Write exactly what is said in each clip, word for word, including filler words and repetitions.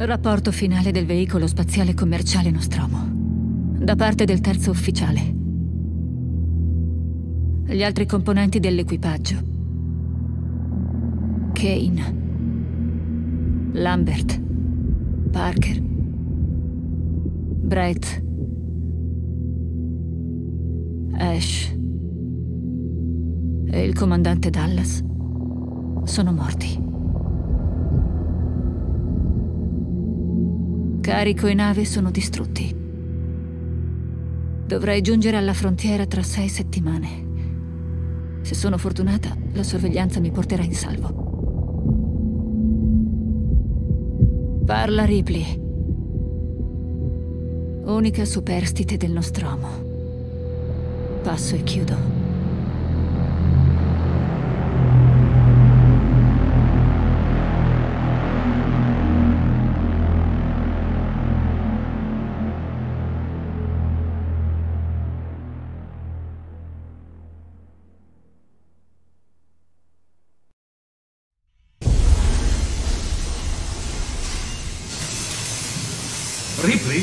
Rapporto finale del veicolo spaziale commerciale Nostromo. Da parte del terzo ufficiale. Gli altri componenti dell'equipaggio. Kane. Lambert. Parker. Brett. Ash. E il comandante Dallas sono morti. Carico e nave sono distrutti. Dovrei giungere alla frontiera tra sei settimane. Se sono fortunata, la sorveglianza mi porterà in salvo. Parla Ripley. Unica superstite del Nostromo. Passo e chiudo. Ripley?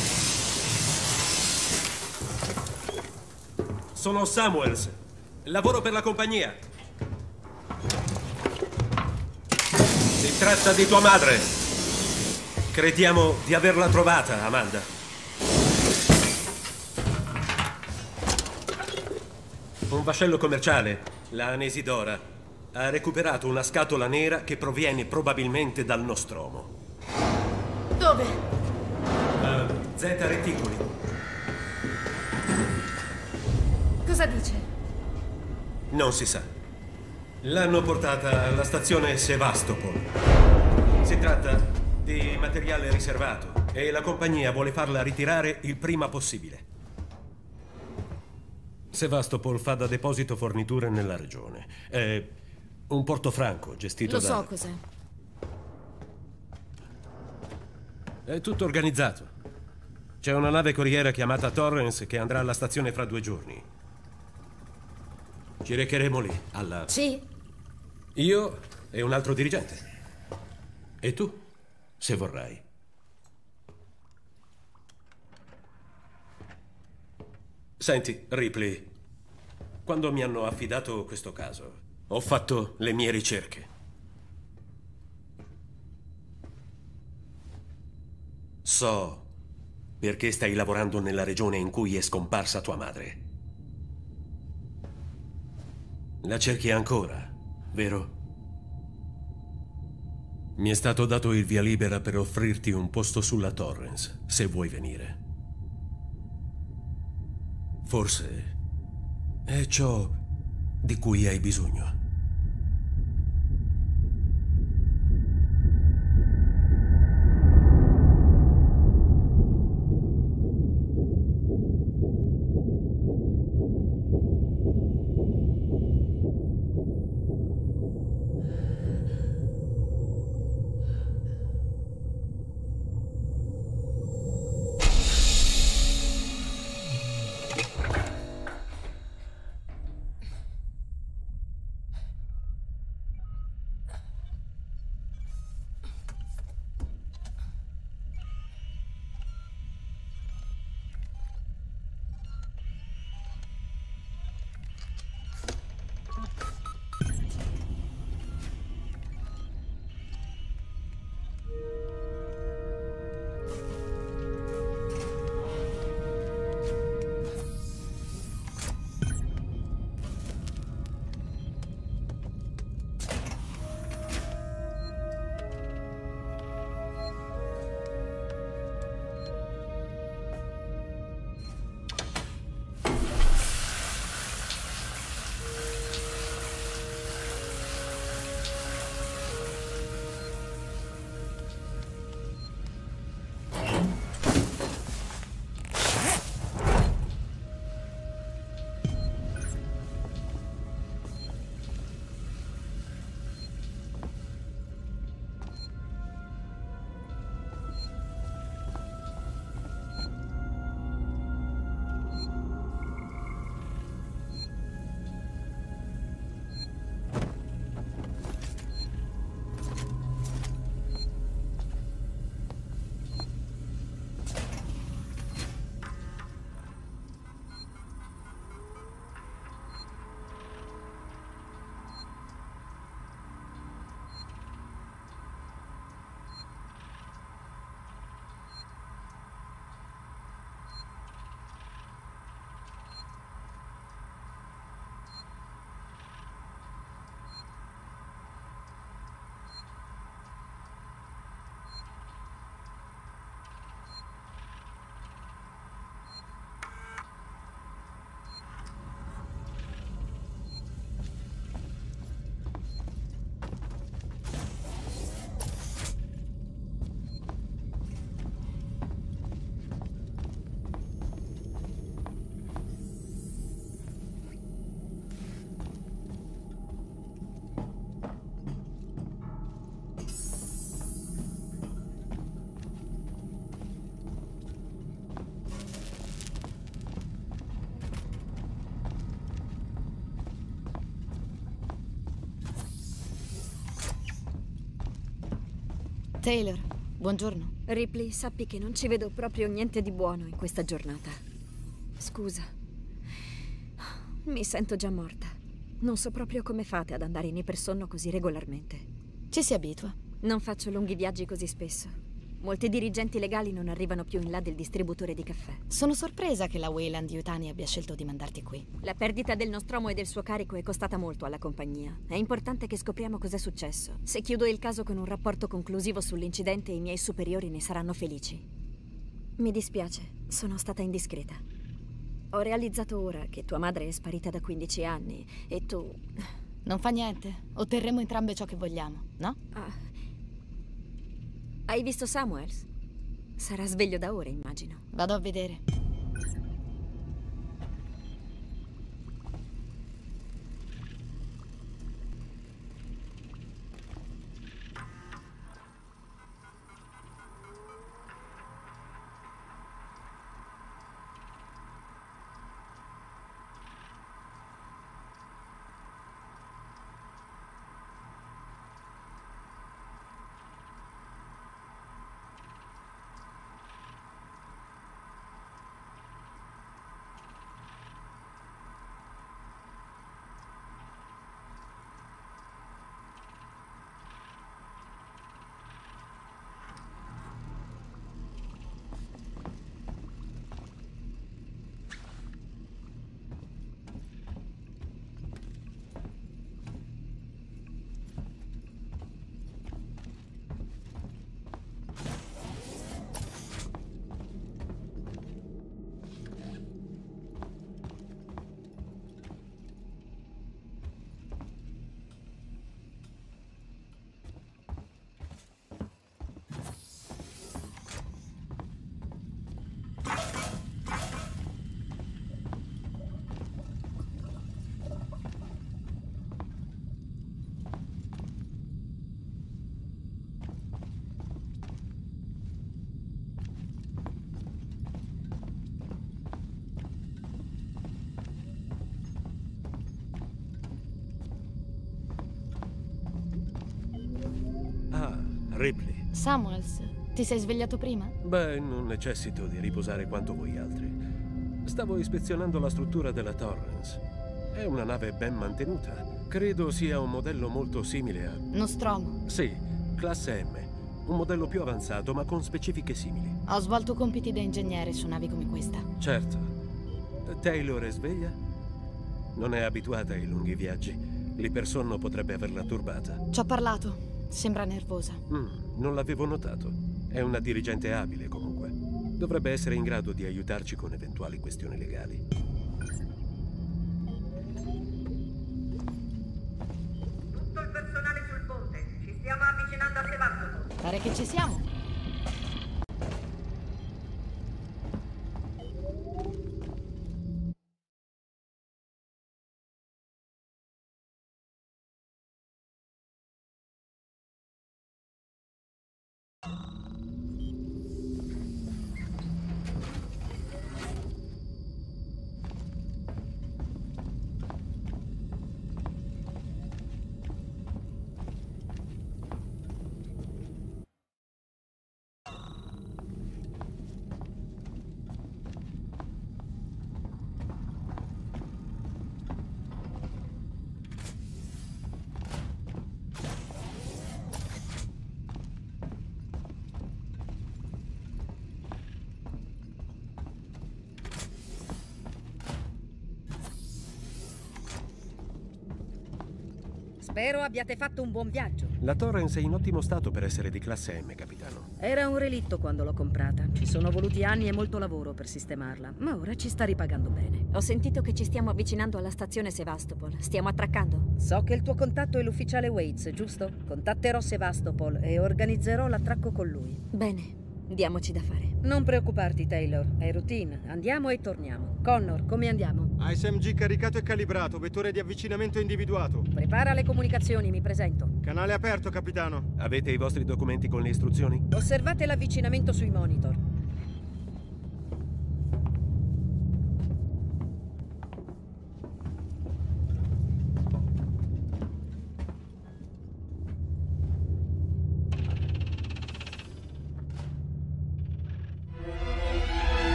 Sono Samuels. Lavoro per la compagnia. Si tratta di tua madre. Crediamo di averla trovata, Amanda. Un vascello commerciale, la Anesidora, ha recuperato una scatola nera che proviene probabilmente dal Nostromo. Dove? Z Reticoli. Cosa dice? Non si sa. L'hanno portata alla stazione Sevastopol. Si tratta di materiale riservato e la compagnia vuole farla ritirare il prima possibile. Sevastopol fa da deposito forniture nella regione. È un porto franco gestito Lo da... so cos'è. È tutto organizzato. C'è una nave corriera chiamata Torrance che andrà alla stazione fra due giorni. Ci recheremo lì, alla... Sì? Io e un altro dirigente. E tu, se vorrai. Senti, Ripley, quando mi hanno affidato questo caso, ho fatto le mie ricerche. So perché stai lavorando nella regione in cui è scomparsa tua madre. La cerchi ancora, vero? Mi è stato dato il via libera per offrirti un posto sulla Torrance, se vuoi venire. Forse è ciò di cui hai bisogno. Taylor, buongiorno. Ripley, sappi che non ci vedo proprio niente di buono in questa giornata. Scusa. Mi sento già morta. Non so proprio come fate ad andare in ipersonno così regolarmente. Ci si abitua. Non faccio lunghi viaggi così spesso. Molti dirigenti legali non arrivano più in là del distributore di caffè. Sono sorpresa che la Weyland Yutani abbia scelto di mandarti qui. La perdita del Nostromo e del suo carico è costata molto alla compagnia. È importante che scopriamo cos'è successo. Se chiudo il caso con un rapporto conclusivo sull'incidente, i miei superiori ne saranno felici. Mi dispiace, sono stata indiscreta. Ho realizzato ora che tua madre è sparita da quindici anni e tu... Non fa niente. Otterremo entrambe ciò che vogliamo, no? Ah. Hai visto Samuels? Sarà sveglio da ore, immagino. Vado a vedere. Ripley. Samuels, ti sei svegliato prima? Beh, non necessito di riposare quanto voi altri. Stavo ispezionando la struttura della Torrance. È una nave ben mantenuta. Credo sia un modello molto simile a... Nostromo. Sì, classe M. Un modello più avanzato, ma con specifiche simili. Ho svolto compiti da ingegnere su navi come questa. Certo. Taylor è sveglia? Non è abituata ai lunghi viaggi. L'ipersonno potrebbe averla turbata. Ci ho parlato. Sembra nervosa. Mm, non l'avevo notato. È una dirigente abile, comunque. Dovrebbe essere in grado di aiutarci con eventuali questioni legali. Tutto il personale sul ponte. Ci stiamo avvicinando a Sevastopol. Pare che ci siamo. Spero abbiate fatto un buon viaggio. La Torrance è in ottimo stato per essere di classe M, capitano. Era un relitto quando l'ho comprata. Ci sono voluti anni e molto lavoro per sistemarla, ma ora ci sta ripagando bene. Ho sentito che ci stiamo avvicinando alla stazione Sevastopol. Stiamo attraccando? So che il tuo contatto è l'ufficiale Waits, giusto? Contatterò Sevastopol e organizzerò l'attracco con lui. Bene, diamoci da fare. Non preoccuparti, Taylor. È routine. Andiamo e torniamo. Connor, come andiamo? A S M G caricato e calibrato, vettore di avvicinamento individuato. Prepara le comunicazioni, mi presento. Canale aperto, capitano. Avete i vostri documenti con le istruzioni? Osservate l'avvicinamento sui monitor.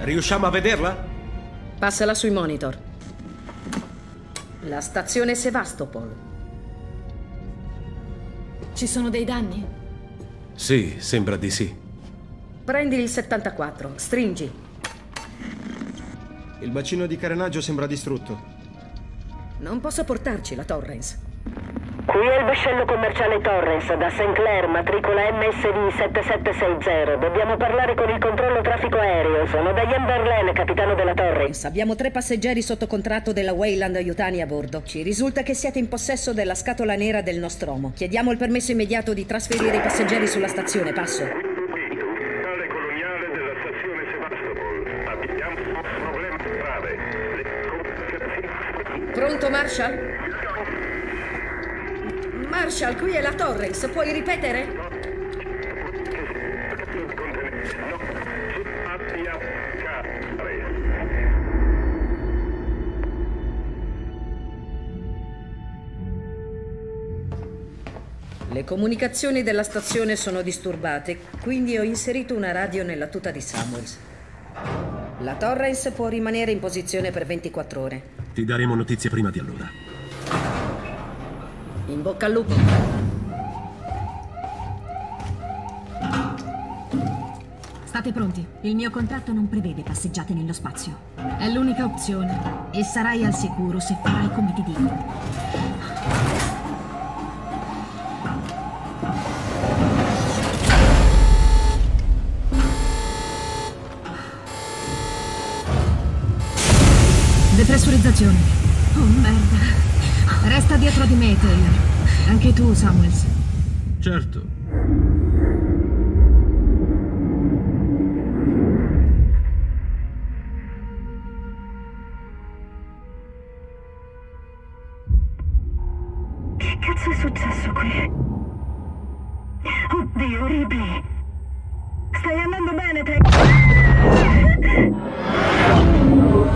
Riusciamo a vederla? Passala sui monitor. La stazione Sevastopol. Ci sono dei danni? Sì, sembra di sì. Prendi il settantaquattro, stringi. Il bacino di carenaggio sembra distrutto. Non posso portarci la Torrens. Qui è il vascello commerciale Torrens, da Saint Clair, matricola M S V sette sette sei zero. Dobbiamo parlare con il controllo traffico aereo. Sono Diane Verlaine, capitano della Torrens. Abbiamo tre passeggeri sotto contratto della Wayland Yutani a bordo. Ci risulta che siete in possesso della scatola nera del Nostromo. Chiediamo il permesso immediato di trasferire i passeggeri sulla stazione. Passo. Capitale coloniale della stazione Sevastopol. Abbiamo un problema grave. Pronto, Marshall? Marshall, qui è la Torrens. Puoi ripetere? Le comunicazioni della stazione sono disturbate, quindi ho inserito una radio nella tuta di Samuels. La Torrens può rimanere in posizione per ventiquattro ore. Ti daremo notizie prima di allora. In bocca al lupo. State pronti. Il mio contratto non prevede passeggiate nello spazio. È l'unica opzione. E sarai al sicuro se farai come ti dico. Depressurizzazione. Oh, merda. Resta dietro di me, Taylor. Anche tu, Samuels. Certo. Che cazzo è successo qui? Oddio, Ripley. Stai andando bene, Taylor?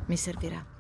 Mi servirà.